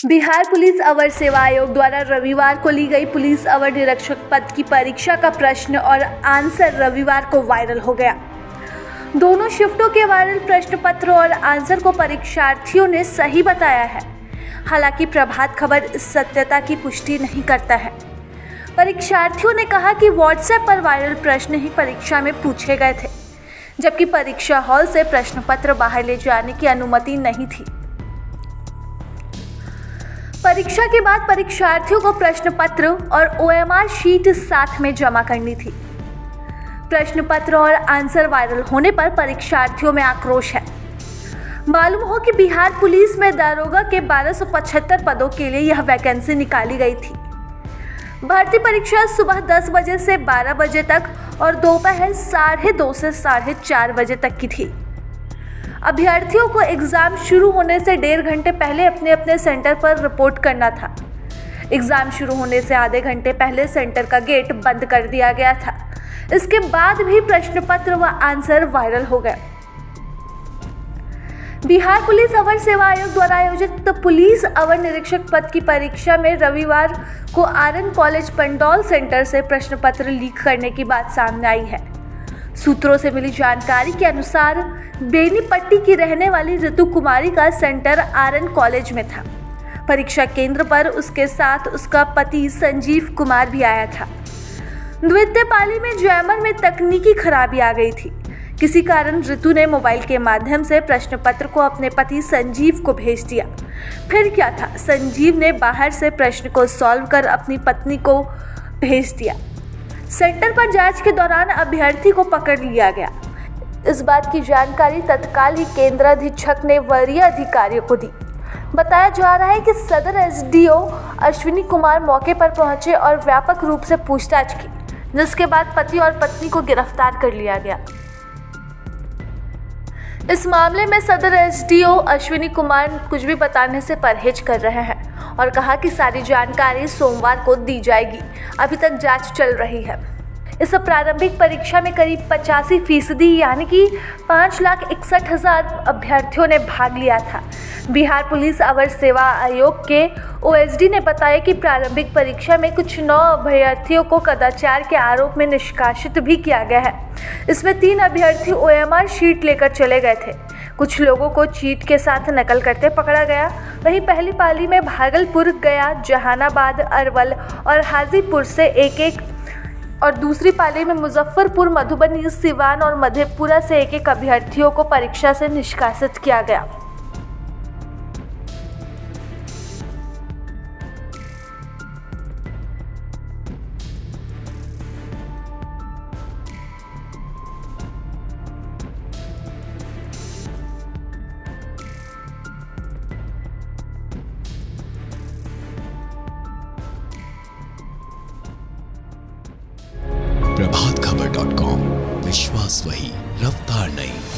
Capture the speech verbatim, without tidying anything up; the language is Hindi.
बिहार पुलिस अवर सेवा आयोग द्वारा रविवार को ली गई पुलिस अवर निरीक्षक पद की परीक्षा का प्रश्न और आंसर रविवार को वायरल हो गया। दोनों शिफ्टों के वायरल प्रश्न पत्र और आंसर को परीक्षार्थियों ने सही बताया है। हालांकि प्रभात खबर इस सत्यता की पुष्टि नहीं करता है। परीक्षार्थियों ने कहा कि व्हाट्सएप पर वायरल प्रश्न ही परीक्षा में पूछे गए थे, जबकि परीक्षा हॉल से प्रश्न पत्र बाहर ले जाने की अनुमति नहीं थी। परीक्षा के बाद परीक्षार्थियों को प्रश्न पत्र और ओएमआर शीट साथ में जमा करनी थी। प्रश्न पत्र और आंसर वायरल होने पर परीक्षार्थियों में आक्रोश है। मालूम हो कि बिहार पुलिस में दारोगा के बारह सौ पचहत्तर पदों के लिए यह वैकेंसी निकाली गई थी। भर्ती परीक्षा सुबह दस बजे से बारह बजे तक और दोपहर साढ़े दो से साढ़े चार बजे तक की थी। अभ्यर्थियों को एग्जाम शुरू होने से डेढ़ घंटे पहले अपने अपने सेंटर पर रिपोर्ट करना था। एग्जाम शुरू होने से आधे घंटे पहले सेंटर का गेट बंद कर दिया गया था। इसके बाद भी प्रश्न पत्र व आंसर वायरल हो गए। बिहार पुलिस अवर सेवा आयोग द्वारा आयोजित पुलिस अवर निरीक्षक पद की परीक्षा में रविवार को आरएन कॉलेज पंडौल सेंटर से प्रश्न पत्र लीक करने की बात सामने आई है। सूत्रों से मिली जानकारी के अनुसार बेनीपट्टी की रहने वाली ऋतु कुमारी का सेंटर आरएन कॉलेज में था। परीक्षा केंद्र पर उसके साथ उसका पति संजीव कुमार भी आया था। द्वितीय पाली में जैमर में तकनीकी खराबी आ गई थी। किसी कारण ऋतु ने मोबाइल के माध्यम से प्रश्न पत्र को अपने पति संजीव को भेज दिया। फिर क्या था, संजीव ने बाहर से प्रश्न को सॉल्व कर अपनी पत्नी को भेज दिया। सेंटर पर जांच के दौरान अभ्यर्थी को पकड़ लिया गया। इस बात की जानकारी तत्काल ही केंद्र अधीक्षक ने वरीय अधिकारियों को दी। बताया जा रहा है कि सदर एसडीओ अश्विनी कुमार मौके पर पहुंचे और व्यापक रूप से पूछताछ की, जिसके बाद पति और पत्नी को गिरफ्तार कर लिया गया। इस मामले में सदर एसडीओ अश्विनी कुमार कुछ भी बताने से परहेज कर रहे हैं और कहा कि सारी जानकारी सोमवार को दी जाएगी। अभी तक जांच चल रही है। इस प्रारंभिक परीक्षा में करीब पचासी फीसदी यानी कि पाँच लाख इकसठ हजार अभ्यर्थियों ने भाग लिया था। बिहार पुलिस अवर सेवा आयोग के ओएसडी ने बताया कि प्रारंभिक परीक्षा में कुछ नौ अभ्यर्थियों को कदाचार के आरोप में निष्कासित भी किया गया है। इसमें तीन अभ्यर्थी ओएमआर शीट लेकर चले गए थे। कुछ लोगों को चीट के साथ नकल करते पकड़ा गया। वहीं पहली पाली में भागलपुर, गया, जहानाबाद, अरवल और हाजीपुर से एक एक और दूसरी पाली में मुजफ्फरपुर, मधुबनी, सिवान और मधेपुरा से एक एक अभ्यर्थियों को परीक्षा से निष्कासित किया गया। प्रभात खबर डॉट कॉम, विश्वास वही, रफ्तार नहीं।